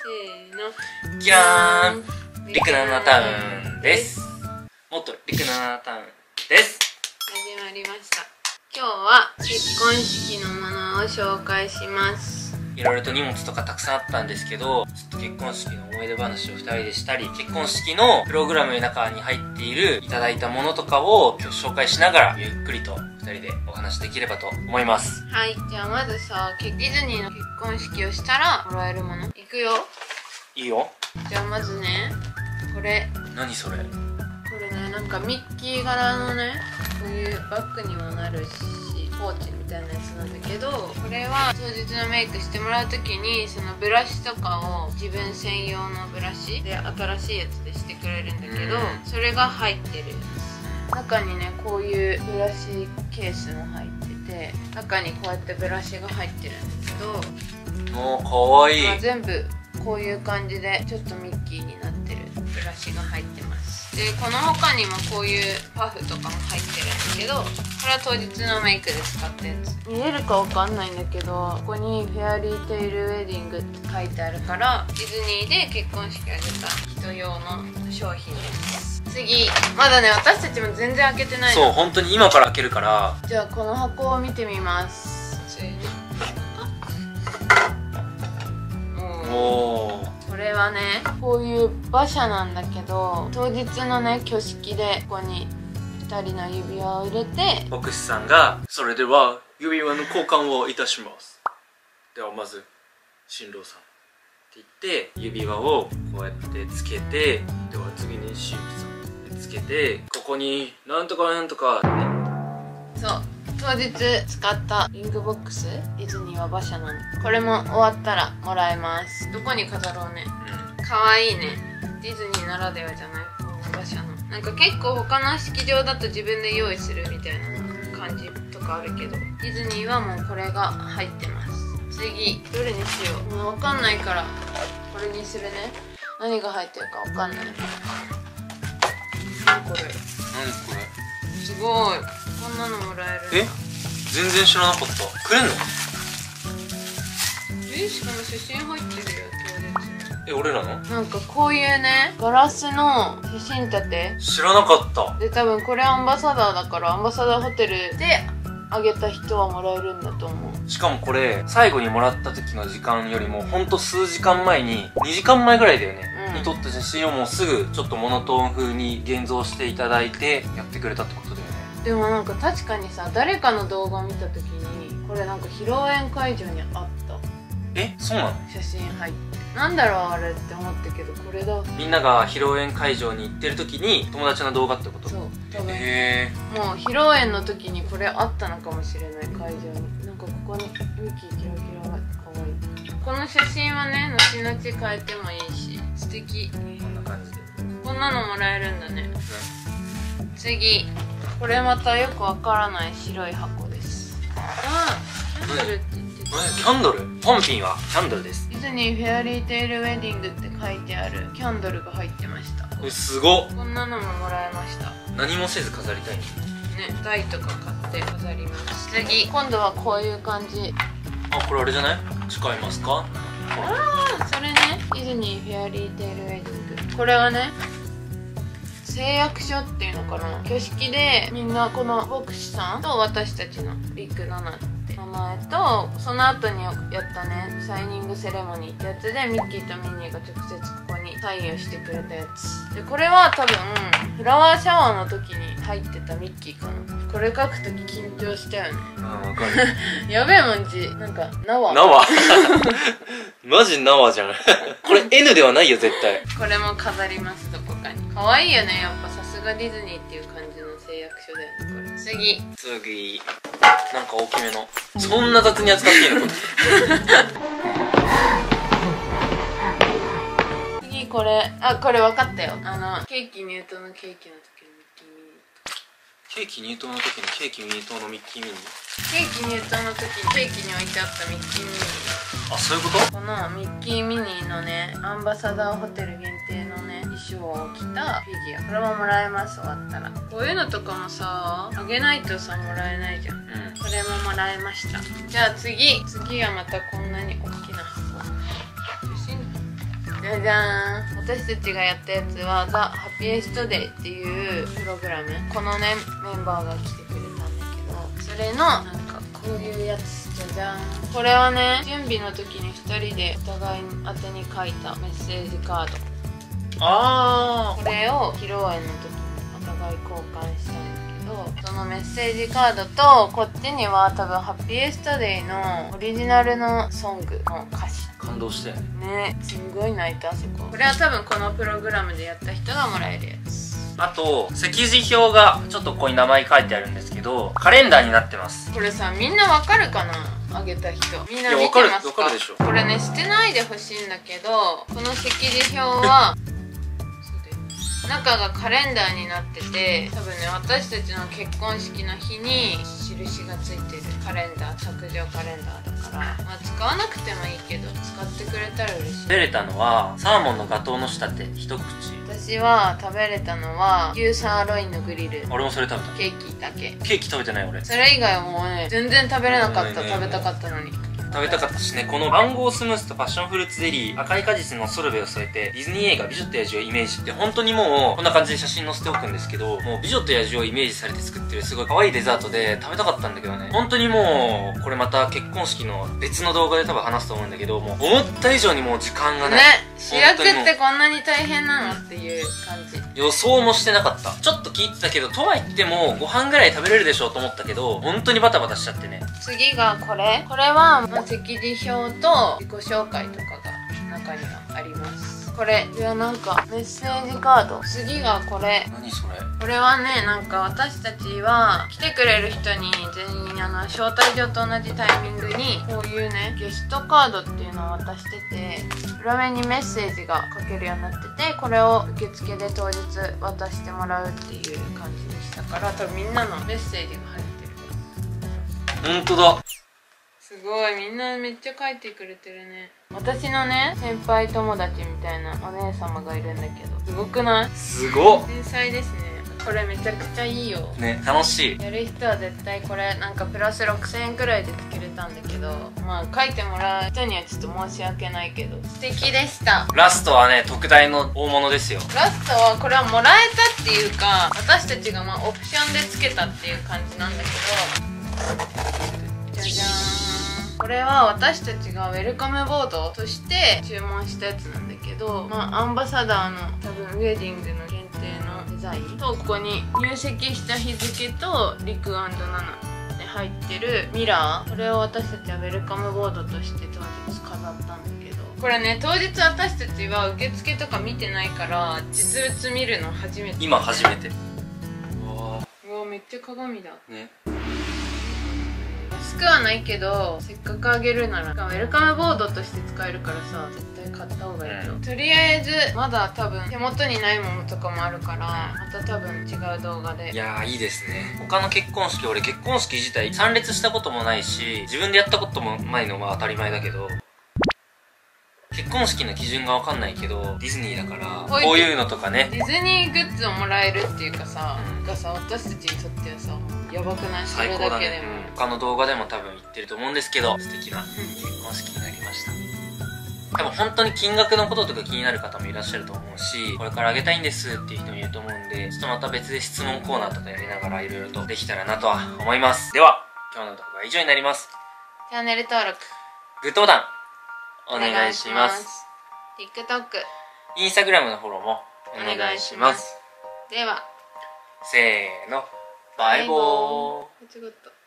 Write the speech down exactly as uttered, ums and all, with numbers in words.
ーのキャーンリクナナタウンです。もっとリクナナタウンです。 始まりました。今日は結婚式のものを紹介します。 いろいろと荷物とかたくさんあったんですけど、ちょっと結婚式の思い出話をふたりでしたり、結婚式のプログラムの中に入っているいただいたものとかを今日紹介しながらゆっくりとふたりでお話できればと思います。 はい、じゃあまずさ、ディズニーの結婚式をしたらもらえるものいくよ。 いいよ。 じゃあまずね、これ。 何それ？これね、なんかミッキー柄のね、こういうバッグにもなるし、ポーチみたいなやつなんだけど、これは当日のメイクしてもらう時にそのブラシとかを自分専用のブラシで新しいやつでしてくれるんだけど、それが入ってるやつ。中にね、こういうブラシケースも入ってて、中にこうやってブラシが入ってるんですけど、 もうかわいい、 まあ、全部こういう感じでちょっとミッキーになってるブラシが入ってます。でこの他にもこういうパフとかも入ってるんだけど、これは当日のメイクで使ったやつ。見えるかわかんないんだけど、ここにフェアリーテイルウェディングって書いてあるから、ディズニーで結婚式あげた人用の商品です。次、まだね、私たちも全然開けてないの。 そう、本当に今から開けるから。 じゃあこの箱を見てみます。 おー、 これはね、こういう馬車なんだけど、当日のね、挙式でここにふたりの指輪を入れて、 牧師さんが「それでは指輪の交換をいたします」ではまず新郎さんって言って指輪をこうやってつけて、では次に新婦さんでつけて、ここになんとかなんとかね。 そう、当日使ったリングボックス、ディズニーは馬車なの。これも終わったらもらえます。どこに飾ろうね。うん、かわいいね。ディズニーならではじゃない、この馬車の。なんか結構他の式場だと自分で用意するみたいな感じとかあるけど、ディズニーはもうこれが入ってます。次、どれにしよう。もう分かんないからこれにするね。何が入ってるか分かんない。何これ、 何これ、 すごい、こんなのもらえる。 え、全然知らなかった。くれんの？ え、しかも写真入ってるよ、当日。 え、俺らの？ なんかこういうね、ガラスの写真立て。 知らなかった。 で、多分これアンバサダーだから、アンバサダーホテルであげた人はもらえるんだと思う。 しかもこれ最後にもらった時の時間よりもほんと数時間前に、にじかんまえぐらいだよね、うん、に撮った写真をもうすぐちょっとモノトーン風に現像していただいてやってくれたってことだよね。 でもなんか確かにさ、誰かの動画を見た時にこれなんか披露宴会場にあった。 え、そうなの？ 写真入って、なんだろうあれって思ったけど、これだ。 みんなが披露宴会場に行ってる時に友達の動画ってこと？ そう、多分。 へえ。もう披露宴の時にこれあったのかもしれない、会場に。なんかここにミッキーキラキラが可愛い。この写真はね、後々変えてもいいし、素敵。 こんな感じでこんなのもらえるんだね。うん、次、これまたよくわからない白い箱です。ああ、キャンドルって言ってた。 キャンドル？本品はキャンドルです。 ディズニーフェアリーテイルウェディングって書いてあるキャンドルが入ってました。 これすごっ。 こんなのももらえました。 何もせず飾りたいね。 台とか買って飾ります。次、今度はこういう感じ。 あ、これあれじゃない？使いますか？ ああ、それね、ディズニーフェアリーテイルウェディング。これはね、誓約書っていうのかな。挙式でみんなこの牧師さんと私たちのビッグナナって名前と、その後にやったね、サイニングセレモニーってやつでミッキーとミニーが直接ここにサインをしてくれたやつで、これは多分フラワーシャワーの時に入ってたミッキーかな。これ書く時緊張したよね。 ああ、わかる。 やべえもんち、なんか縄縄マジ縄じゃんこれ エヌ ではないよ絶対。 これも飾ります、どこかに。可愛いよね、やっぱ。さすがディズニーっていう感じの誓約書だよね、これ。次次、なんか大きめの。そんな雑に扱っていいのこれ次、これ、あ、これ分かったよ。あのケーキ入刀のケーキの時のミッキーミニー。 ケーキ入刀の時にケーキ入刀のミッキーミニー。 ケーキ入刀の時にケーキに置いてあったミッキーミニー。 あ、そういうこと？ このミッキーミニーのね、アンバサダーホテル限定のね、衣装を着たフィギュア。これももらえます、終わったら。こういうのとかもさ、あげないとさ、もらえないじゃん。うん、これももらえました。じゃあ次、次はまたこんなに大きな箱。写真じゃじゃーん。私たちがやったやつはザ・ハッピエストデイっていうプログラム。このねメンバーが来てくれたんだけど、それのなんかこういうやつ。じゃじゃん。これはね準備の時にふたりでお互い宛てに書いたメッセージカード。 あこれを披露宴の時にお互い交換したんだけど、そのメッセージカードとこっちには多分ハッピーエストデイのオリジナルのソングの歌詞。 感動したよね。 ね、すんごい泣いた。あそこ。これは多分このプログラムでやった人がもらえるやつ。 あと席次表がちょっとここに名前書いてあるんですけど、カレンダーになってます。 これさ、みんなわかるかな、あげた人。みんな見てますか？ いやわかるわかるでしょ。 これね捨てないでほしいんだけど、この席次表は中がカレンダーになってて、多分ね私たちの結婚式の日に印がついてるカレンダー、卓上カレンダーだから、まあ、使わなくてもいいけど使ってくれたら嬉しい。 食べれたのはサーモンのガトーの仕立て一口。 私は食べれたのは牛サーロインのグリル。 俺もそれ食べた。 ケーキだけ。 ケーキ食べてない俺。 それ以外はもうね全然食べれなかった。 ねえねえ食べたかったのに。 食べたかったしね。このマンゴースムースとパッションフルーツゼリー、赤い果実のソルベを添えてディズニー映画美女と野獣をイメージって本当にもうこんな感じで写真載せておくんですけど、もう美女と野獣をイメージされて作ってるすごい可愛いデザートで食べたかったんだけどね、本当にもうこれまた結婚式の別の動画で多分話すと思うんだけど、もう思った以上にもう時間がないね、主役ってこんなに大変なのっていう感じ。 予想もしてなかった。ちょっと聞いてたけど、とは言ってもご飯ぐらい食べれるでしょうと思ったけど、本当にバタバタしちゃってね。 次がこれ。これはまあ席次表と自己紹介とかが中にはあります。これいやなんかメッセージカード。次がこれ。 何それ。 これはね、なんか私たちは来てくれる人に全員あの招待状と同じタイミングにこういうねゲストカードっていうのを渡してて、裏面にメッセージが書けるようになってて、これを受付で当日渡してもらうっていう感じにしたから、多分みんなのメッセージが入ってる。 本当だ。 すごい、みんなめっちゃ書いてくれてるね。私のね先輩友達みたいなお姉様がいるんだけど、すごくない？ すごっ。 天才ですね。これめちゃくちゃいいよね、楽しい。 やる人は絶対これなんかプラスろくせんえんくらいで作れたんだけど、まあ書いてもらう人にはちょっと申し訳ないけど素敵でした。 ラストはね特大の大物ですよ。 ラストはこれはもらえたっていうか、私たちがまあオプションでつけたっていう感じなんだけど、じゃじゃーん。これは私たちがウェルカムボードとして注文したやつなんだけど、まあアンバサダーの多分ウェディングの限定のデザインと、ここに入籍した日付とリクアンドナナで入ってるミラー、これを私たちはウェルカムボードとして当日飾ったんだけど、これね当日私たちは受付とか見てないから実物見るの初めて。 今初めて。うわうわめっちゃ鏡だね。 安くはないけど、せっかくあげるならウェルカムボードとして使えるからさ、絶対買った方がいいよ、うん、とりあえずまだ多分手元にないものとかもあるから、また多分違う動画で。 いやーいいですね。他の結婚式、俺結婚式自体参列したこともないし自分でやったこともないのは当たり前だけど、結婚式の基準が分かんないけどディズニーだからこういうのとかね、 ディズニーグッズをもらえるっていうかさ、うん、がさ私たちにとってはさやばくない？ 最高だね。 それだけでも、 うん、他の動画でも多分言ってると思うんですけど、素敵な結婚式になりました。多分本当に金額のこととか気になる方もいらっしゃると思うし、これからあげたいんですっていう人もいると思うんで、ちょっとまた別で質問コーナーとかやりながらいろいろとできたらなとは思います。では今日の動画は以上になります。 チャンネル登録グッドボタンお願いします。 TikTok、 インスタグラムのフォローもお願いします。 ではせーの、バイボー。 間違った。